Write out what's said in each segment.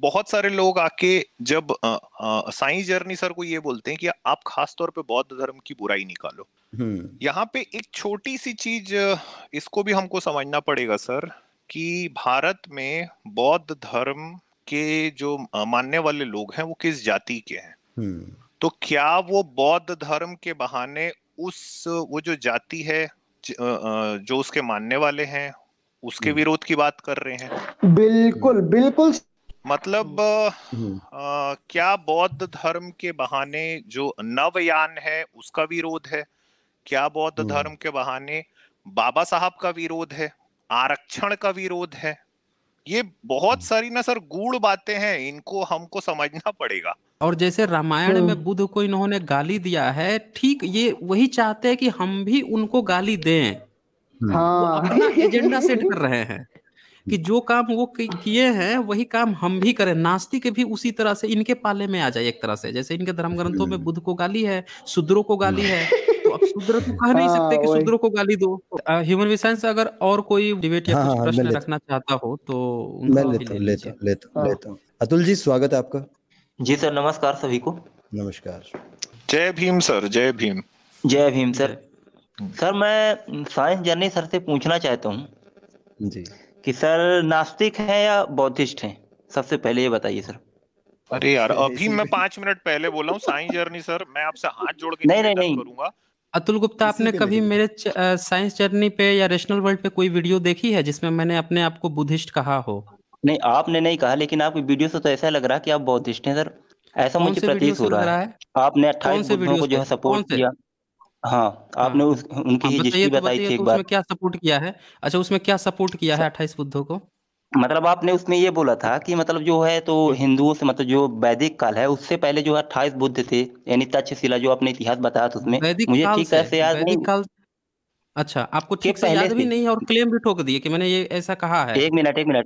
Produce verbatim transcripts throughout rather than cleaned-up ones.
बहुत सारे लोग आके जब साइंस जर्नी सर को ये बोलते हैं कि आप खास तौर पे बौद्ध धर्म की बुराई निकालो। हम्म यहाँ पे एक छोटी सी चीज, अ, इसको भी हमको समझना पड़ेगा सर, कि भारत में बौद्ध धर्म के जो अ, मानने वाले लोग हैं वो किस जाति के हैं। हम्म तो क्या वो बौद्ध धर्म के बहाने उस वो जो जाति है, ज- अ, अ, जो उसके मानने वाले हैं, उसके हम्म विरोध की बात कर रहे हैं? हम्म बिल्कुल बिल्कुल। मतलब अ, हम्म अ, क्या बौद्ध धर्म के बहाने जो नवयान है उसका विरोध है? क्या बौद्ध हम्म धर्म के बहाने बाबा साहब का विरोध है, आरक्षण का विरोध है? ये बहुत सारी ना सर गूढ़ बातें हैं, इनको हमको समझना पड़ेगा। और जैसे रामायण में हम्म बुद्ध को इन्होंने गाली दिया है, ठीक ये वही चाहते हैं कि हम भी उनको गाली दें। हम्म वो हाँ अपना एजेंडा सेट कर रहे हैं कि जो काम वो कि- किए हैं वही काम हम भी करें। नास्तिक भी उसी तरह से इनके पाले में आ जाए एक तरह से, जैसे इनके धर्म ग्रंथों में हम्म बुद्ध को गाली है, शूद्रों को गाली है। तो अब शूद्र तो कह नहीं सकते हाँ कि वही। शूद्रों को गाली दो। ह्यूमन विसाइंस से अगर और कोई डिबेट या हाँ हाँ कुछ हाँ, मैं प्रश्न लेता रखना चाहता हो तो मैं उनको भी लेता ले हूँ लेता लीजिए। हूँ लेता हूँ हाँ लेता हूँ अतुल जी, स्वागत है आपका। जी सर, नमस्कार सभी को। नमस्कार। जय भीम सर, जय भीम। जय भीम सर। जय। सर मैं साइंस जर्नी सर से पूछना चाहता हूँ जी कि सर नास्तिक हैं या बौद्धिस्ट हैं? सबसे पहले ये बताइए सर। अरे यार, अभी इसी मैं पे पांच मिनट पहले बोला हूँ साइंस जर्नी सर, मैं आपसे हाथ जोड़ के नहीं नहीं निवेदन नहीं करूंगा। अतुल गुप्ता, इसी आपने पे कभी नहीं मेरे साइंस जर्नी पे या रेशनल वर्ल्ड पे कोई वीडियो देखी है जिसमें मैंने अपने आप को बुद्धिस्ट कहा हो? नहीं, आपने नहीं कहा, लेकिन आपकी वीडियो से तो ऐसा लग रहा है कि आप बौद्धिस्ट हैं सर। ऐसा कौन मुझे से वीडियो प्रतीत से हो लग रहा रहा है। है? आपने अट्ठाईस कौन से बुद्धों वीडियो को जो से? है कौन सपोर्ट से? किया। हाँ, हाँ आपने उस उनकी हाँ, ही बताइए हिस्ट्री तो बताई बताइए थी एक तो बार। उसमें क्या सपोर्ट किया है? अच्छा, उसमें क्या सपोर्ट किया है अट्ठाईस बुद्धों को? मतलब आपने उसमें ये बोला था कि मतलब जो है तो हम्म, हिंदुओं से, मतलब जो वैदिक काल है उससे पहले जो है अट्ठाईस बुद्ध थे, यानी तक्षशिला, जो आपने इतिहास बताया था उसमें। वैदिक मुझे काल ठीक से? तरह से याद नहीं वैदिक काल? अच्छा, आपको के ठीक से पहले याद भी से। नहीं है और क्लेम भी ठोक दिए कि मैंने ये ऐसा कहा है। एक मिनट एक मिनट,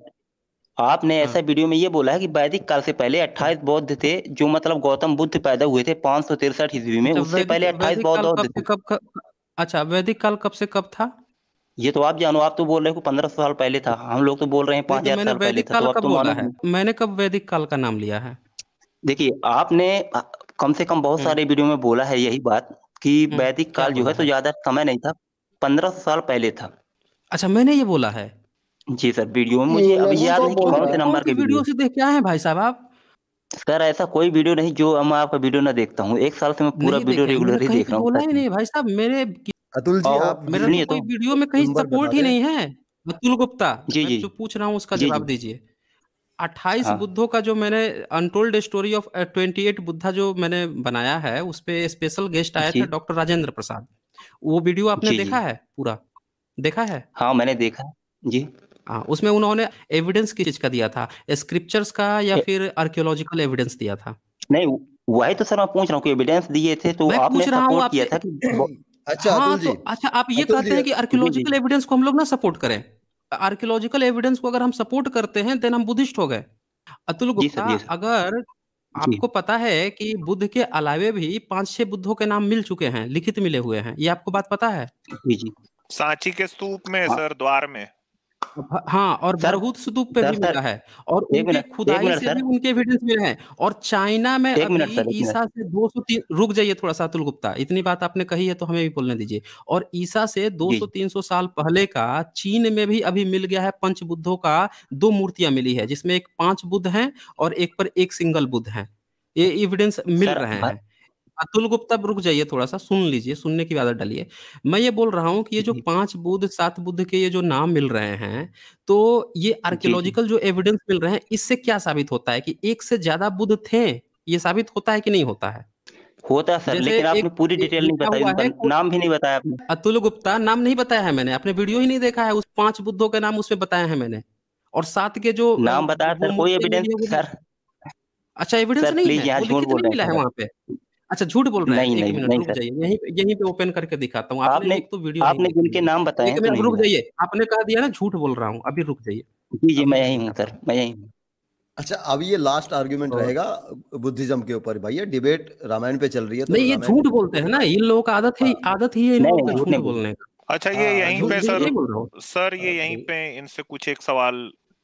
आपने हाँ, ऐसा वीडियो में ये बोला है कि वैदिक काल से पहले अट्ठाईस बौद्ध थे, जो मतलब गौतम बुद्ध पैदा हुए थे पाँच सौ तिरसठ ईस्वी में, अच्छा उससे वैदिक पहले अट्ठाईस वैदिक बौद्ध काल बौद्ध कब से थे। कब कब अच्छा, वैदिक काल कब से कब था? ये तो आप जानो, आप तो बोल रहे हो पंद्रह सौ साल पहले था, हम लोग तो बोल रहे हैं नहीं पाँच तो हजार मैंने साल पहले वैदिक था, काल तो अब कब तो बोला मानो है? नहीं। मैंने कब वैदिक काल का नाम लिया है? देखिए, आपने अ, कम से कम बहुत हम्म सारे वीडियो में बोला है यही बात कि हम्म वैदिक क्या काल जो बोला है तो है? ज्यादा समय नहीं था, पंद्रह सौ साल पहले था। अच्छा, मैंने ये बोला है? जी सर, वीडियो में मुझे अभी यही याद तो नहीं कि बोल कौन कौन रहा सी से है। कौन नंबर सी के वीडियो वीडियो से देख के आए हैं भाई साहब आप? है। सर ऐसा कोई वीडियो नहीं जो मैं आपका वीडियो ना देखता हूँ, एक साल से मैं पूरा नहीं वीडियो देखे, मैंने रेगुलर ही कहीं देख पे रहा हूँ बोला सच ही में। नहीं भाई साहब। मेरे अतुल जी, और आप मेरा तो सुनिए कोई तो। वीडियो में कहीं नंबर बता सपोर्ट ही दें। नहीं है। अतुल गुप्ता, जी मैं जी जो पूछ रहा हूँ उसका जी जी। जवाब दीजिए। अट्ठाईस हाँ बुद्धों का जो मैंने untold story of twenty eight Buddha जो मैंने बनाया है, उस पे स्पेशल गेस्ट आए थे जी डॉक्टर राजेंद्र प्रसाद। वो वीडियो आपने जी जी। देखा है पूरा? देखा है? हाँ मैंने देखा है। जी। हाँ, उसमें उन्होंने एविडेंस किस चीज का दिया था? स्क्रिप्चर्स का या ए, फिर आर्कियोलॉजिकल एविडेंस दिया था? नहीं, वही तो सर मैं पूछ रहा हूँ कि एविडेंस दिए थे तो मैं आपने पूछ रहा हूँ सपोर्ट किया आपसे। था कि वो- अच्छा हाँ अतुल तो जी, अच्छा, आप ये अतुल कहते जी, हैं कि जी जी आर्कियोलॉजिकल एविडेंस को हम लोग ना सपोर्ट करें? आर्कियोलॉजिकल एविडेंस को अगर हम सपोर्ट करते हैं देन हम बुद्धिस्ट हो गए। अतुल जी गुप्ता, सर जी सर अगर जी आपको पता है कि बुद्ध के अलावे भी पांच छह बुद्धों के नाम मिल चुके हैं, लिखित मिले हुए हैं, ये आपको बात पता है? जी जी। सांची के स्तूप में हाँ सर, द्वार में। भ- हाँ, और सर भरहूत स्तूप पे सर भी सर मिला है। और एक उनके मिनट एक खुदाई मिनट से भी सर, उनके एविडेंस मिले हैं। और चाइना में एक अभी मिनट सर, एक मिनट। ईसा से दो सौ तीन, रुक जाइए थोड़ा सा अतुल गुप्ता, इतनी बात आपने कही है तो हमें भी बोलने दीजिए। और ईसा से जी दो सौ जी तीन सौ साल पहले का चीन में भी अभी मिल गया है पंच बुद्धों का। दो मूर्तियां मिली है जिसमें एक पांच बुद्ध हैं और एक पर एक सिंगल बुद्ध है। ये एविडेंस मिल सर रहे भ- हैं। अतुल गुप्ता, रुक जाइए थोड़ा सा, सुन लीजिए, सुनने की आदत डालिए। मैं ये बोल रहा हूँ कि ये जो जी पांच बुद्ध सात बुद्ध के ये जो नाम मिल रहे हैं, तो ये जी जी। आर्कियोलॉजिकल जो एविडेंस मिल रहे हैं, इससे क्या साबित होता है कि एक से ज्यादा बुद्ध थे? ये साबित होता है कि नहीं होता है? होता सर, जैसे लेकिन आपने एक पूरी एक डिटेल नहीं लिखा बताई, हुआ उनका है को, नाम भी नहीं बताया आपने। अतुल गुप्ता, नाम नहीं बताया है मैंने, आपने वीडियो ही नहीं देखा है। उस पांच बुद्धों के नाम उसमें बताए हैं मैंने। और सात के जो अ, नाम बताया वो सर, कोई मूर्तियां एविडेंस मिली है वो भी। सर। अच्छा, एविडेंस सर नहीं प्लीज है? यहाँ वो झूठ लिखित बोल नहीं रहे हैं मिला है सर आप। वहां पे? अच्छा, झूठ बोल रहे हैं। नहीं एक नहीं मिनट नहीं रुक सर। जाइए, यहीं पे यहीं पे ओपन करके दिखाता हूँ। आपने आपने एक तो वीडियो नहीं आपने देखी जिनके होगी। नाम बताए एक हैं तो मिनट नहीं रुक मिला। जाइए, आपने कह दिया ना झूठ बोल रहा हूँ, अभी रुक जाइए। जी जी, अभी मैं मैं यही हूँ दिखाता सर, मैं यही हूँ। अच्छा अब ये लास्ट आर्ग्यूमेंट हूँ। रहेगा बुद्धिज्म के ऊपर। भैया डिबेट रामायण पे चल रही है तो नहीं, ये रामायण झूठ बोलते हैं ना, इन लोगों का आदत है, हाँ आदत ही है इन नहीं लोगों नहीं, का झूठ झूठ नहीं बोल। बोलने का। अच्छा, ये हाँ, यहीं झूठ झूठ पे झूठ सर, नहीं बोल रहा हूँ। सर ये हाँ, यहीं बोल- पे इनसे कुछ एक सवाल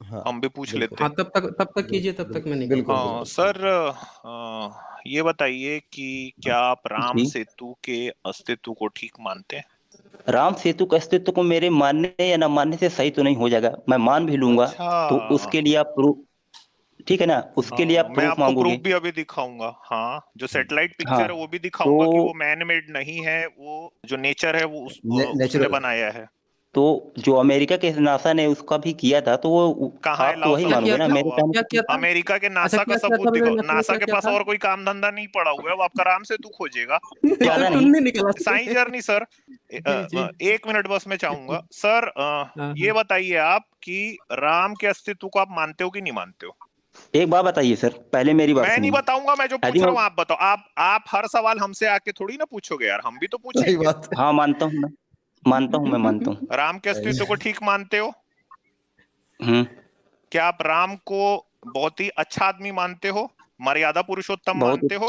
हाँ हम भी पूछ बिल्कुल लेते हाँ हैं। तब तक तब तक कीजिए, तब तक बिल्कुल मैं निकल बिल्कुल हाँ बिल्कुल सर, अ, ये बताइए कि क्या आप राम जी सेतु के अस्तित्व को ठीक मानते हैं? राम सेतु के अस्तित्व को मेरे मानने या न मानने से सही तो नहीं हो जाएगा, मैं मान भी लूंगा तो उसके लिए अच्छा, आप प्रूफ, ठीक है ना, उसके लिए हाँ, आप मैं प्रूफ आपको प्रूफ मांगोगे। भी अभी दिखाऊंगा। हाँ, जो सैटेलाइट हाँ पिक्चर है वो भी तो दिखाऊंगा कि वो मैन मेड नहीं है, वो जो नेचर है वो उस, ने, उसने नेचुरल बनाया है। तो जो अमेरिका के नासा ने उसका भी किया था, तो वो कहाँ है, आप तो लाओ वही क्या सबूत किया मानोगे ना था, मेरे दिखाओ आप। कहने क्या से। किया था? अमेरिका के अच्छा, नासा का क्या किया था सबूत उन्होंने दिखाओ। नासा में, नासा क्या के किया पास था? और कोई काम धंधा नहीं पड़ा हुआ है, वो आपका राम सेतु खोजेगा। ये तो ज्यादा नहीं। टुन्नी निकला। साइंस जर्नी सर, ए- जी अ, जी अ, एक मिनट बस मैं चाहूंगा सर। अ, हाँ ये हाँ। बताइए आप कि राम के अस्तित्व को आप मानते हो कि नहीं मानते हो? एक बात बताइए सर, पहले मेरी बात मैं नहीं सुनिए। बताऊंगा, मैं जो यदि पूछ रहा मैं हूँ आप बताओ। आप आप हर सवाल हमसे आके थोड़ी ना पूछोगे यार, हम भी तो सही पूछेंगे। बात है। हाँ मानता हूँ, मैं मानता हूँ, मैं मानता हूँ। राम के अस्तित्व को ठीक मानते हो? हम्म क्या आप राम को बहुत ही अच्छा आदमी मानते हो, मर्यादा पुरुषोत्तम बहुत, मानते हो?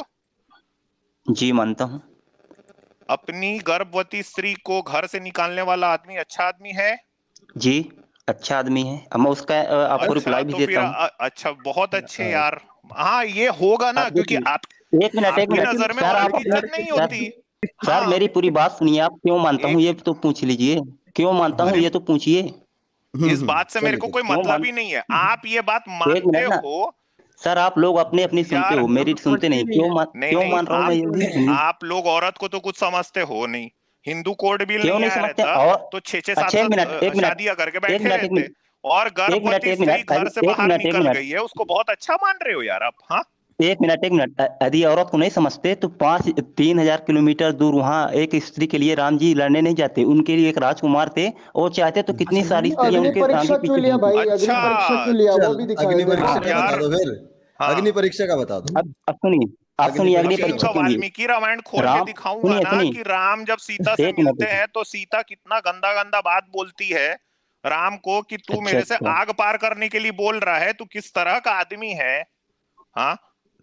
जी मानता हूँ। अपनी गर्भवती स्त्री को घर से निकालने वाला आदमी अच्छा आदमी है? जी अच्छा आदमी है। अब मैं उसका अ, आपको अच्छा, रिप्लाई भी तो फिर देता हूँ। अ- अच्छा, बहुत अच्छे हाँ, यार। हाँ, ये होगा ना, आप क्योंकि देखिए, आप, एक मिनट एक आपकी मिनट नजर में सर, औरत आप की अपने इज्जत नहीं सर, होती। सर हाँ, मेरी पूरी बात सुनिए। आप क्यों मानता हूँ एक, ये तो पूछ लीजिए, क्यों मानता हूँ अरे ये तो पूछिए। हम्म इस हम्म बात से मेरे चलिए को चलिए कोई क्यों मतलब मान ही नहीं है, आप ये बात एक मानते मिनट ना हो। सर, आप लोग अपने अपनी सुनते यार हो, मेरी हम सुनते समझते ही नहीं। नहीं क्यों है। मान नहीं क्यों नहीं, मान रहा हूँ मैं, आप ये भी सुनिए। आप लोग औरत को तो कुछ समझते हो नहीं। हिंदू कोड बिल क्यों नहीं नहीं आया समझते? रहता और तो छह छह सात अच्छा एक सात मिनट अ, एक मिनट शादियां करके एक बैठे मिनट एक रहते। मिनट और एक मिनट गर्भवती एक स्त्री मिनट घर से एक बाहर मिनट एक निकल मिनट गई है, उसको बहुत अच्छा मान रहे हो यार आप? हाँ, एक मिनट एक मिनट अ- यदि औरत को नहीं समझते तो पाँच तीन हजार किलोमीटर दूर वहाँ एक स्त्री के लिए राम जी लड़ने नहीं जाते। उनके लिए एक राजकुमार थे, और चाहते तो कितनी अच्छा सारी लड़ने स्त्रियां गए अग्नि थे? उनके आगे परीक्षा क्यों पीछे लिया घूमती। भाई? अग्नि अच्छा, परीक्षा क्यों लिया? वो चल भी दिखाई अग्नि दे परीक्षा रहा अब का है। बता यार, दो फिर। हाँ, अग्नि परीक्षा का बता दो। अब अब सुनिए, आप अग्नि सुनिए, अग्नि परीक्षा का अग्नि का परीक्षा बता के दो। लिए वाल्मीकि रामायण खोल के राम दिखाऊंगा सुनिए ना सुनिए कि राम जब सीता से एक मिलते मिनट। हैं तो सीता कितना गंदा गंदा बात बोलती है राम को कि तू अच्छा मेरे से अच्छा आग पार करने के लिए बोल रहा है, तू किस तरह का आदमी है? हाँ,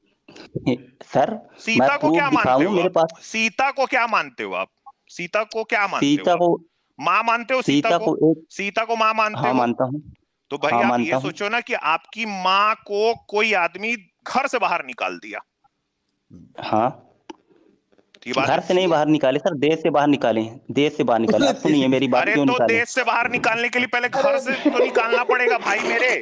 सर, मैं सीता को प्रूफ क्या मानते दिखाऊं हो मेरे आप? पास? सीता को क्या मानते हो आप? सीता को क्या मानते हो सीता आप? को माँ मानते हो सीता सीता को? को एक, सीता को माँ मानते हाँ हो? मानता हूँ। तो भाई हाँ आप मानता ये हूँ। सोचो ना कि आपकी माँ को कोई आदमी घर से बाहर निकाल दिया, हाँ, तो ये बात घर से अच्छी नहीं है? बाहर निकाले सर, देश से बाहर निकाले हैं, देश से बाहर निकाले। अब सुनिए मेरी बात, अरे क्यों तो निकाले। देश से बाहर निकालने के लिए पहले घर अरे से तो निकालना पड़ेगा भाई मेरे।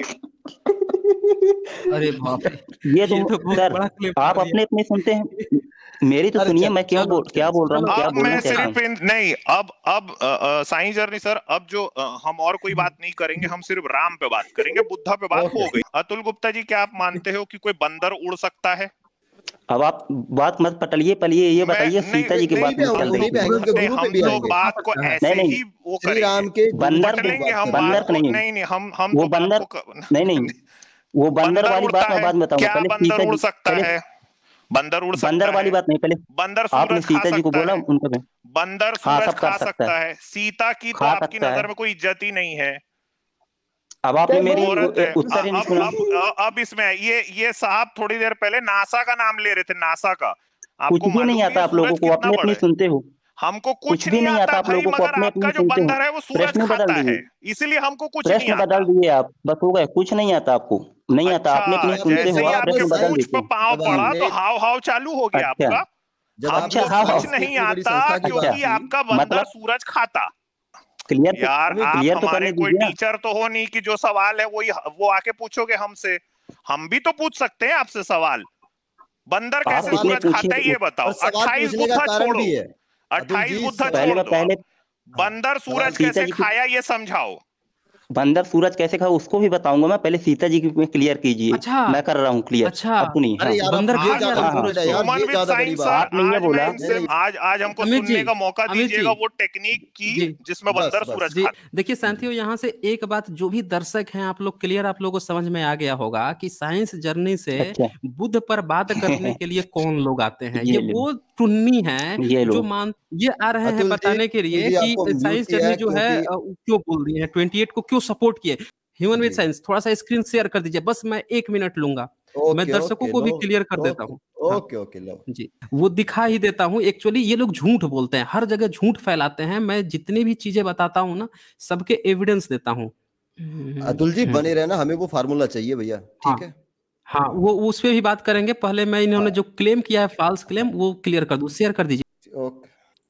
अरे बाप रे, ये तो ये तो बहुत सर, बड़ा क्लेम आप मार अपने दिया। अपने सुनते हैं, मेरी तो अरे सुनिए, चल मैं क्यों चलो बोल क्या बोल रहा हूँ, चलो क्या अब बोलना मैं चाहता सिर्फ हूँ। इन, नहीं, अब अब अ, अ, साईं जर्नी सर, अब जो अ, हम और कोई बात नहीं करेंगे, हम सिर्फ राम पे बात करेंगे, बुद्धा पे बात ओके हो गई। अतुल गुप्ता जी, क्या आप मानते हो कि कोई बंदर उड़ सकता है? अब आप बात मत पटलिए, पहले ये मैं बताइए नहीं, सीता जी की वहीं बात पे में आऊंगे, चल रही वहीं पे थी। आएंगे, सूरज उनके नहीं, गुरु पे हम भी तो आएंगे। बात को सकता है। ऐसे नहीं नहीं, ही वो श्री करेंगे, राम के गुरु बंदर पे पट भी लेंगे बात हम करेंगे। बात बंदर का को। नहीं, नहीं नहीं, हम हम वो तो बात बंदर को क... नहीं नहीं, वो बंदर बंदर वाली उड़ता बात मैं है? बाद में बताऊंगा। क्या पहले बंदर सीता उड़ जी, सकता पहले है? बंदर उड़ बंदर सकता वाली है? बात नहीं, पहले बंदर आपने सूरज खा सीता जी को सकता बोला है? उनका पे। बंदर हाँ सूरज सब कर खा सकता है, सकता है? सीता की तो खा आपकी सकता है। नजर में कोई इज्जत ही नहीं है, अब आपने क्या मेरी भाई? औरत है। उत्तर ही नहीं अब सुना। अब अब इसमें ये ये साहब थोड़ी देर पहले नासा का नाम ले रहे थे, नासा का। कुछ आपको भी नहीं मालूम नहीं आता है आप लोगों सूरज को, कितना अपने बड़ा अपनी है? सुनते हो। हमको कुछ कुछ भी नहीं नहीं आता आता आप भाई, लोगों को, मगर अपने आपका अपनी जो सुनते हो। बंदर है वो सूरज प्रश्न बदल खाता है, दिए, इसलिए हमको कुछ नहीं प्रश्न आता। बदल दिए आप, बस हो गए। कुछ नहीं आता आपको, नहीं आता, अच्छा, अपने अपनी जब आपने सुनते जैसे हो ही आप, जब आपने आपके प्रश्न बदल पूंछ साइंस पे देते पांव जब पड़ा तो आपने हाव हाव चालू हो गया अच्छा आपका। जब अच्छा, आपने हमको हाँ हाँ, कुछ साइंस की नहीं इतनी बड़ी आता संस्था की बात अच्छा, क्योंकि की। आपका बंदर मतलब सूरज खाता। क्लियर तो यार, अमित आप क्लियर तो हमारे करने कोई दीजिए ना। टीचर तो हो नहीं कि जो सवाल है वही वो आके पूछोगे हमसे। हम भी तो पूछ सकते हैं आपसे सवाल। बंदर आप कैसे सवाल इतने सूरज पूछिए खाता है तो ये बताओ। और सवाल अट्ठाईस पूछने का बुद्धा कारण छोड़ो, भी है। अतुल अट्ठाईस जी बुद्धा सवाल, पहले छोड़ मैं दो पहले आप। हाँ बंदर सवाल सूरज सीता कैसे जी की, खाया ये समझाओ। बंदर सूरज कैसे खाओ उसको भी बताऊंगा मैं, पहले सीता जी की क्लियर कीजिए। अच्छा मैं कर रहा हूँ क्लियर, अच्छा, अब सुनिए। हाँ अरे यार अब बंदर ये खा आज गया ज्यादा था हाँ हाँ, सूरज इंपॉर्टेंट है को? यार, ह्यूमन ये विद ज्यादा बड़ी साइंस बात सर, है। आपने ये आज मैं बोला। नहीं इनसे नहीं आज आज हमको अमित जी, सुनने का मौका अमित जी, दीजिएगा वो टेक्निक की जी जिसमें बस बंदर बस सूरज जी, खाता। देखिए साथियों, यहाँ से एक बात जो भी दर्शक हैं, आप लोग क्लियर, आप लोगों को समझ में आ गया होगा कि साइंस जर्नी से अच्छा बुद्ध पर बात करने के लिए कौन लोग आते हैं। ये ये लो, वो टुन्नी हैं ये लो। जो मान ये आ रहे हैं अतुल जी, बताने के अतुल लिए जी कि आपको म्यूट साइंस किया जर्नी है जो है क्योंकि अ, क्यों बोल रही है, ट्वेंटी एट को क्यों सपोर्ट किए। ह्यूमन विद जी साइंस, थोड़ा सा स्क्रीन शेयर कर दीजिए, बस मैं एक मिनट लूंगा, मैं ओके दर्शकों ओके को लो भी क्लियर कर देता ओके हूँ। हाँ ओके ओके लो जी, वो दिखा ही देता हूँ। एक्चुअली ये लोग झूठ बोलते हैं, हर जगह झूठ फैलाते हैं। मैं जितनी भी चीजें बताता हूँ ना, सबके एविडेंस देता हूँ। अतुल जी बने रहना, हमें वो फार्मूला चाहिए भैया, हाँ ठीक है? हाँ, वो उस पे भी बात करेंगे। पहले मैं इन्होंने जो क्लेम किया है फॉल्स क्लेम वो क्लियर कर दूं, शेयर कर दीजिए। ओके।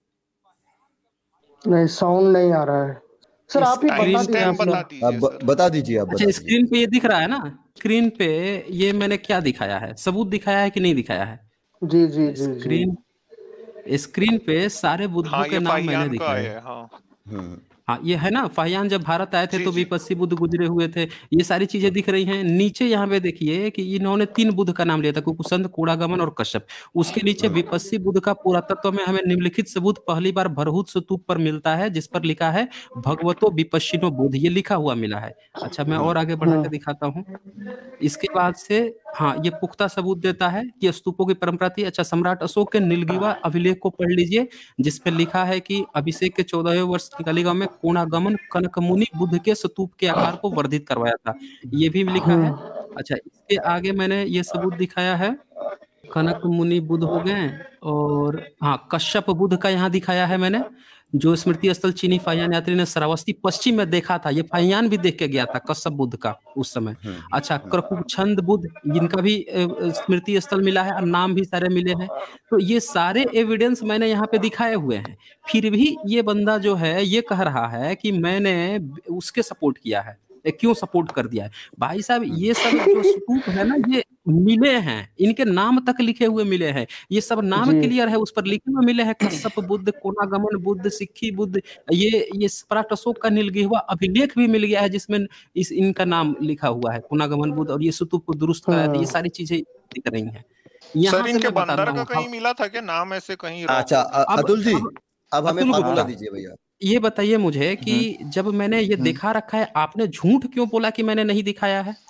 नहीं, साउंड नहीं आ रहा है सर, आप ही बता टाइम दीजिए। स्टैम्प बता दीजिए आप ब- सर। बता दीजिए, आप अच्छा, बता दीजिए। स्क्रीन पे ये दिख रहा है ना, स्क्रीन पे ये मैंने क्या दिखाया है, सबूत दिखाया है कि नहीं दिखाया है? जी जी जी जी स्क्रीन स्क्रीन पे सारे बुद्धों हाँ के ये नाम मैंने फाहियान का दिखाए है। हैं। हाँ हम्म। हाँ, ये है ना, फाहियान जब भारत आए थे जी तो जी विपस्सी बुद्ध गुजरे हुए थे, ये सारी चीजें दिख रही हैं। नीचे यहाँ पे देखिए कि इन्होंने तीन बुद्ध का नाम लिया था, कुकुसंद, कूड़ागमन और कश्यप। उसके नीचे विपस्सी बुद्ध का पुरातत्व में हमें निम्नलिखित सबूत पहली बार भरहुत स्तूप पर मिलता है, जिस पर लिखा है भगवतो विपश्चिनो बुद्ध, ये लिखा हुआ मिला है। अच्छा, मैं और आगे बढ़ा के दिखाता हूँ। इसके बाद से हाँ, ये पुख्ता सबूत देता है कि स्तूपों की परंपरा थी। अच्छा, सम्राट अशोक के नीलगिवा अभिलेख को पढ़ लीजिए, जिसपे लिखा है कि अभिषेक के चौदहवें वर्ष निकालीगांव में कोणागमन कनकमुनि बुद्ध के स्तूप के आकार को वर्धित करवाया था, ये भी लिखा है। अच्छा, इसके आगे मैंने ये सबूत दिखाया है, कनक मुनि बुद्ध हो गए, और हाँ, कश्यप बुद्ध का यहाँ दिखाया है मैंने, जो स्मृति स्थल चीनी फाहियान यात्री ने श्रावस्ती पश्चिम में देखा था। ये फाहियान भी देख के गया था कश्यप बुद्ध का उस समय। अच्छा, क्रकुछंद बुद्ध, इनका भी अ, अ, स्मृति स्थल मिला है और नाम भी सारे मिले हैं। तो ये सारे एविडेंस मैंने यहाँ पे दिखाए हुए हैं। फिर भी ये बंदा जो है ये कह रहा है कि मैंने उसके सपोर्ट किया है। ए, क्यों सपोर्ट कर दिया है भाई साहब? ये सब जो स्तूप है ना, ये मिले हैं, इनके नाम तक लिखे हुए मिले हैं, ये सब नाम जी। क्लियर है, उस पर लिखे हुए मिले हैं, कश्यप बुद्ध, कोणागमन बुद्ध, सिक्खी बुद्ध, ये ये सम्राट अशोक का नीलगिवा अभिलेख भी मिल गया है, जिसमें इस इनका नाम लिखा हुआ है, कोणागमन बुद्ध, और ये स्तूप को दुरुस्त कराया था। ये सारी चीजें दिख रही हैं। यहाँ सर से इनके मैं बता बंदर रहा का हूँ कहीं अब मिला था क्या नाम, ऐसे कहीं रॉक अच्छा वॉक में? अ- अब अतुल जी, अब अब हमें अतुल फार्मूला गुप्ता, दीजिए भैया। ये बताइए मुझे कि जब मैंने ये दिखा रखा है, आपने झूठ क्यों बोला कि मैंने नहीं दिखाया है?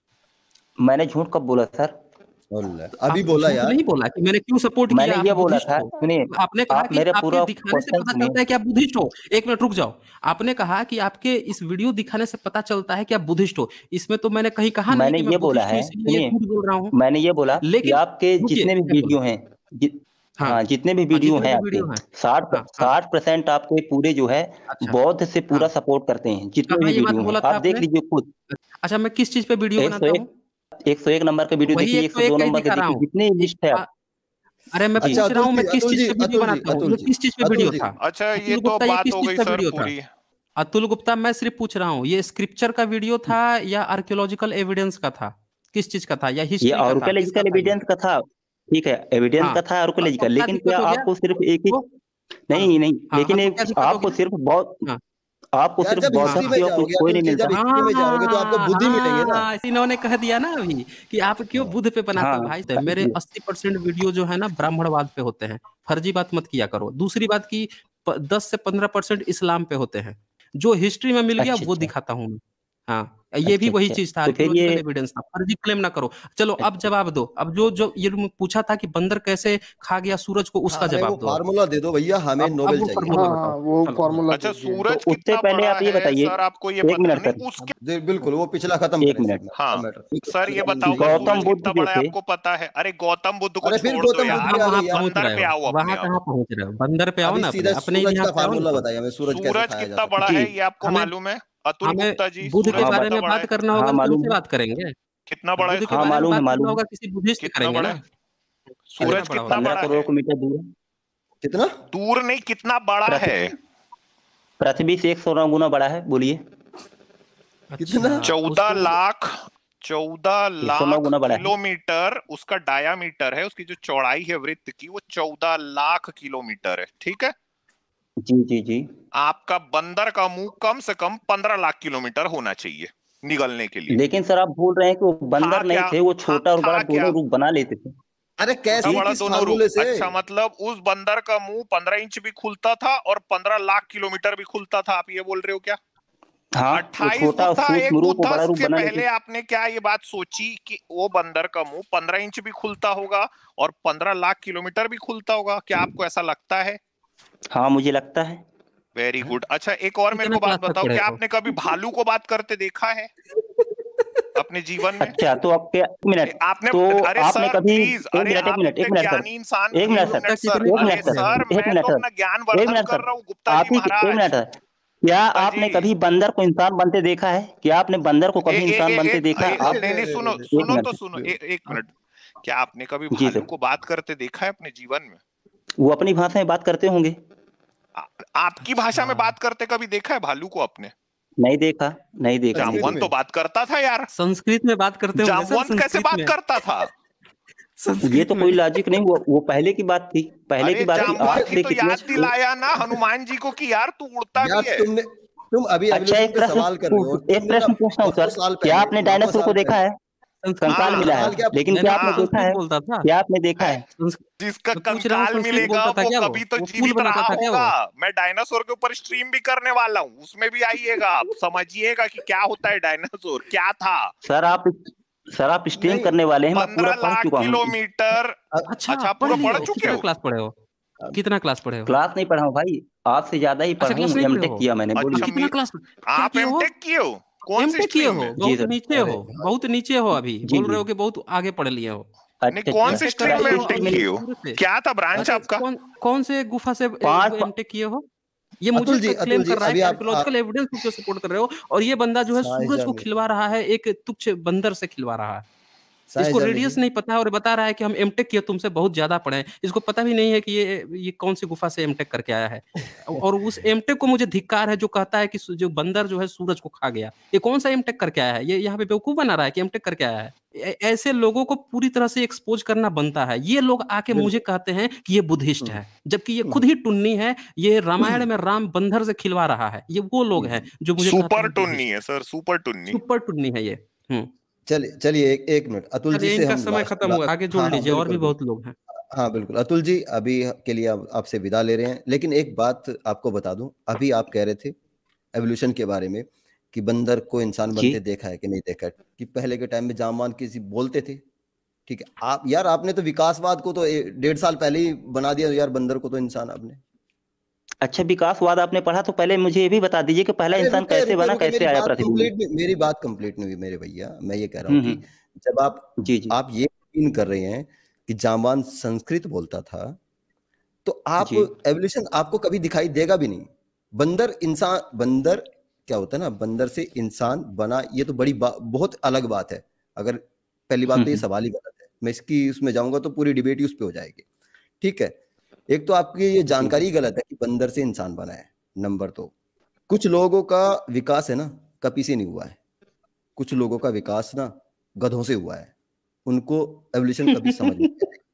मैंने झूठ कब बोला सर? अल्लाह, अभी आपने बोला झूठ यार। नहीं बोला कि मैंने क्यों सपोर्ट मैंने किया, आप ये बोला बुद्धिस्ट था, हो। सुनिए, आपने कहा आप कि मेरे आपके पूरा दिखाने से क्वेश्चन पता सुनिए। चलता है कि आप बुद्धिस्ट हो। एक मिनट रुक जाओ। आपने कहा कि आपके इस वीडियो दिखाने से पता चलता है कि आप बुद्धिस्ट हो। इसमें तो मैंने कहीं कहा नहीं मैंने कि ये मैं बोला बुद्धिस्ट हूँ, है, इसलिए ये सुनिए, झूठ बोल रहा हूँ। मैंने ये बोला कि लेकिन आपके रुकिए, जितने भी मैं वीडियो बोलूँ। हैं, जि, हाँ, हाँ, जितने भी हाँ, वीडियो जितने हैं भी आपके, वीडियो हैं। साठ हाँ, हाँ, साठ परसेंट आपके पूरे जो है अच्छा, बौद्ध से पूरा हाँ। सपोर्ट करते हैं, जितने कहाँ भी ये बात वीडियो हैं, बोला था आप देख आपने? लीजिए खुद। अच्छा, मैं किस चीज़ पे वीडियो एक सौ बनाता एक हूँ? एक सौ एक नंबर का वीडियो वही देखिए, एक एक सौ सौ दो एक का ही नंबर का दिखा रहा देखिए, हूँ। जितने ए, लिस्ट है अ, आप। अरे मैं जी, अच्छा पूछ रहा अतुल हूँ, जी, मैं किस अतुल चीज़ जी, पे वीडियो अतुल जी, बनाता हूँ? अतुल ये जी, किस चीज़ पे वीडियो अतुल जी। था? अच्छा ये अतुल तो गुप्ता, ये बात किस हो चीज़ गई पे सर वीडियो था? पूरी। अतुल गुप्ता, मैं सिर्फ पूछ रहा हूँ, ये स्क्रिप्चर का वीडियो था या आर्कियोलॉजिकल एविडेंस का था? किस चीज़ का था, या ये हिस्ट्री का था? किसका आर्कियोलॉजिकल था ये? एविडेंस का था, ठीक है, एविडेंस हाँ, का था तो तो आर्कियोलॉजिकल, क्या लेकिन दिक्कत क्या हो गया? आपको सिर्फ एक ही, तो हाँ, नहीं नहीं, हाँ, हाँ, लेकिन तो एक क्या दिक्कत हो आपको गया? सिर्फ बहुत, हाँ, आपको यार सिर्फ जब बौद्ध हिस्ट्री हाँ, में की और कुछ जाओगे, कोई अतुल नहीं जी, मिलता। जब हिस्ट्री में जाओगे तो आपको हाँ, बुद्धि मिलेंगे ना। हाँ, इन्होंने कह दिया ना अभी कि आप क्यों बुद्ध पे बनाते हाँ, हो। भाई साहब, मेरे अस्सी परसेंट वीडियो जो है ना ब्राह्मणवाद पे होते हैं, फर्जी बात मत किया करो। दूसरी बात की प- दस से पंद्रह परसेंट इस्लाम पे होते हैं, जो हिस्ट्री में मिल गया अच्छा वो अच्छा दिखाता हूँ मैं। हाँ, ये भी अच्छा वही अच्छा, चीज था, तो फिर ये, आर्कियोलॉजिकल एविडेंस था, फर्जी क्लेम ना करो। चलो अब अच्छा, जवाब दो। अब जो जो ये तुम पूछा था कि बंदर कैसे खा गया सूरज को, हाँ, उसका हमें वो जवाब दो अब। फार्मूला दे दो भैया, हमें अब अब नोबेल वो चाहिए। फॉर्मूला हाँ बताओ। हाँ, वो चलो फॉर्मूला अच्छा दीजिए। तो सूरज उससे कितना पहले बड़ा आप ये है बताइए, सर, आपको ये एक पता मिनट नहीं सर, उसके? जी, बिल्कुल, वो पिछला खत्म एक करें मिनट, segment, हाँ खत्म मैटर। सर ये बताओ कि गौतम सूरज बुद्ध कितना जो बड़ा है थे, आपको पता है? अरे गौतम बुद्ध को अरे फिर छोड़ दो गौतम बुद्ध वहाँ पे यार, आ वहाँ जाइए आप। पहुँच बंदर रहे पे हो, आओ वहाँ अपने आप। कहाँ पहुँच रहे हो? बंदर पे आओ अभी ना अपने, सीधा अपने सूरज इतिहास का पे आओ ना फार्मूला तो। बताइए हमें, सूरज कैसे सूरज खाया जा कितना सकता बड़ा है। जी, है ये आपको हमें मालूम है? अतुल हमें गुप्ता जी, बुद्ध के सूरज हाँ बारे कितना में बड़ा बात है? करना हाँ होगा तो मालूम उनसे है, बात करेंगे। कितना बड़ा है बुद्ध के हाँ सूरज? बारे में मालूम है, बात करना मालूम है, होगा किसी बुद्धिस्ट से कितना करेंगे बड़ा ना। है कितना सूरज? बड़ा कितना होगा? पंद्रह बड़ा करोड़ है? किलोमीटर दूर है, कितना? दूर नहीं, कितना बड़ा है? पृथ्वी पृथ्वी से एक सौ गुना बड़ा है, बोलिए, कितना? अच्छा, चौदह उसको लाख चौदह एक सौ नौ लाख गुना बड़ा है। किलोमीटर उसका डायामीटर है, उसकी जो चौड़ाई है वृत्त की वो चौदह लाख किलोमीटर है, ठीक है? जी जी जी, आपका बंदर का मुंह कम से कम पंद्रह लाख किलोमीटर होना चाहिए निगलने के लिए। लेकिन सर आप बोल रहे हैं कि वो था बंदर नहीं क्या? थे, वो था, छोटा और बड़ा था क्या? दोनों रूप बना लेते थे। अरे छोटा कैसे, बड़ा किस दोनों रूप? फार्मूले से? अच्छा, मतलब उस बंदर का मुंह पंद्रह इंच भी खुलता था और पंद्रह लाख किलोमीटर भी खुलता था, आप ये बोल रहे हो क्या? हाँ, वो अट्ठाईस छोटा और बुद्धा, एक सूक्ष्म रूप और बुद्धा बड़ा रूप से बना लेते पहले थे। आपने क्या ये बात सोची कि वो बंदर का मुंह पंद्रह इंच भी खुलता होगा और पंद्रह लाख किलोमीटर भी खुलता होगा? क्या आपको ऐसा लगता है? हाँ, मुझे लगता है। Very good. अच्छा, एक और मेरे कितने को क्लास बात तक बताओ, पढ़े क्या हो? आपने कभी भालू को बात करते देखा है अपने जीवन में? अच्छा, तो आपके एक मिनट, ए, आपने, तो अरे आपने सर कभी, प्लीज, एक अरे मिनट एक आप मिनट इतने एक मिनट सर, ज्ञानी इंसान, एक एक मिनट सर, मिनट सर, कितने एक अरे मिनट क्लास में सर, हो? सर एक मैं मिनट तो सर, अपना ज्ञान एक वर्धन मिनट कर सर, रहा हूँ गुप्ता आप जी ही एक महाराज। मिनट सर, क्या गुप्ता आपने जी कभी बंदर को इंसान बनते देखा है? क्या आपने बंदर को ए, कभी ए, इंसान ए, बनते एक देखा है? ए, आप नहीं नहीं सुनो एक सुनो तो मिनट सुनो ए, एक मिनट क्या आपने कभी जी भालू सर, को बात करते देखा है अपने जीवन में? वो अपनी भाषा में बात करते होंगे। आ, आपकी भाषा में अच्छा बात करते कभी देखा है भालू को आपने? नहीं देखा, नहीं देखा, नहीं संस्कृत जामवन तो देखा। में बात करता था यार। संस्कृत में बात करते होंगे सर, जामवंत कैसे संस्कृत बात में करता था? ये संस्कृत तो में कोई लॉजिक नहीं, वो वो पहले की बात थी, पहले अरे की बात थी। आज जामवंत ही से तो कितने याद दिलाया ना हनुमान जी को कि यार तू उड़ता यार भी है। तुमने तुम अभी अच्छा, एवोल्यूशन एक पे प्रश्न सवाल कर रहे हो, पू- एक तुमने ना प्रश्न पूछता हूँ नौ सौ सर, साल क्या पहले आपने नौ सौ डायनासोर साल को देखा पहले है? संस्कृत कंकाल हाँ मिला कंकाल है, क्या लेकिन क्या आपने हाँ देखा संस्कृत है? बोलता था। क्या आपने देखा है? संस्कृत जिसका मैं पूछ रहा हूँ, कंकाल संस्कृत मिलेगा बोलता था वो क्या वो कभी तो वो पुल जीवित बनाता रहा था क्या वो? होगा। मैं डायनासोर के ऊपर स्ट्रीम भी करने वाला हूँ, उसमें भी आइएगा, आप समझिएगा कि क्या होता है डायनासोर, क्या था। सर आप सर आप स्ट्रीम नहीं करने वाले हैं, मैं पूरा पंद्रह पढ़ लाख चुका हूँ। किलोमीटर अब अच्छा अच्छा पढ़ पूरा लिए पढ़ हो, चुके कितना हो? क्लास पढ़े हो? अब कितना क्लास पढ़े हो? क्लास नहीं पढ़ा हूँ भाई, आपसे ज्यादा ही अच्छा पढ़ा क्लास हूँ, नहीं पढ़े एमटेक हो? किया मैंने, आ, अच्छा बोलिए। कितना मी क्लास क्या आप किए हो? एमटेक किए हो? कौन सी एमटेक किए स्ट्रीम हो? में? जी बहुत सर, नीचे अरे हो, भाई बहुत नीचे हो, अभी जी बोल रहे जी। हो कि बहुत आगे पढ़ लिए हो। नहीं अच्छा कौन अच्छा, सी एमटेक कर स्ट्रीम में लिए प्राइवेट हो एमटेक स्ट्रीम अभी में। किए हो? सूरत से। क्या था ब्रांच अच्छा आपका? कौन कौन से गुफा से पाँच एमटेक किए हो? ये मुझे अतुल जी क्लेम अतुल जी कर रहा है अभी कि आप, आप आर्कियोलॉजिकल एविडेंस को क्यों सपोर्ट कर रहे हो, और ये बंदा जो है साहिल सूरज को जामी खिलवा रहा है, एक तुच्छ बंदर से खिलवा रहा है। साहिल इसको जामी जी रेडियस नहीं पता है और बता रहा है कि हम एमटेक किए, तुमसे बहुत ज्यादा पढ़े हैं। इसको पता भी नहीं है कि ये ये कौन सी गुफा से एमटेक करके आया है। और उस एमटेक को मुझे धिक्कार है जो कहता है कि सु- जो बंदर जो है सूरज को खा गया। ये कौन सा एमटेक करके आया है? ये यहाँ पे बेवकूफ बना रहा है कि एमटेक करके आया है। ऐ- ऐसे लोगों को पूरी तरह से एक्सपोज करना बनता है। ये लोग आके मुझे बिल्कुल। कहते हैं कि ये बुद्धिस्ट हम्म, है, जबकि ये खुद हम्म, ही टुन्नी है। ये रामायण में राम बंदर से खिलवा रहा है। ये वो लोग हैं हम्म। जो मुझे कहते सुपर हैं टुन्नी बुद्धिस्ट है है। सर, सुपर टुन्नी। सुपर टुन्नी है ये। हम्म चलिए चलिए एक एक मिनट अतुल जी चलिए से इनका हम समय लास्ट खत्म ला, हुआ, आगे जोड़ हाँ हाँ लीजिए, और भी बिल्कुल बहुत बिल्कुल, लोग हैं। हाँ बिल्कुल अतुल जी अभी के लिए आप, आपसे विदा ले रहे हैं, लेकिन एक बात आपको बता दूं, अभी आप कह रहे थे एवोल्यूशन के बारे में कि बंदर को इंसान जी बनते देखा है कि नहीं देखा है, कि पहले के टाइम में जामवान किसी बोलते थे। ठीक है, आप यार आपने तो विकासवाद को तो ए- डेढ़ साल पहले ही बना दिया यार, बंदर को तो इंसान आपने। अच्छा, विकासवाद आपने पढ़ा तो पहले मुझे ये भी बता दीजिए कि पहला अरे इंसान रुके कैसे रुके बना, रुके, कैसे मेरी आया बात पृथ्वी में? कंप्लीट मेरी बात कंप्लीट नहीं हुई मेरे भैया, मैं ये कह रहा हूँ हम्म कि हम्म, जब आप जी जी आप ये यकीन कर रहे हैं कि जामवान संस्कृत बोलता था, तो आप जी एवोल्यूशन आपको कभी दिखाई देगा भी नहीं। बंदर इंसान बंदर क्या होता है ना, बंदर से इंसान बना, ये तो बड़ी बा, बहुत अलग बात है। अगर पहली बात हम्म तो ये हम्म, सवाल ही गलत है, मैं इसकी उसमें जाऊंगा तो पूरी डिबेट ही उस पे हो जाएगी। ठीक है, एक तो आपकी ये जी जानकारी गलत है कि बंदर से इंसान बना है। नंबर दो, कुछ लोगों का विकास है ना कपी से नहीं हुआ है, कुछ लोगों का विकास ना गधों से हुआ है, उनको एवोल्यूशन कभी समझ नहीं आएगी।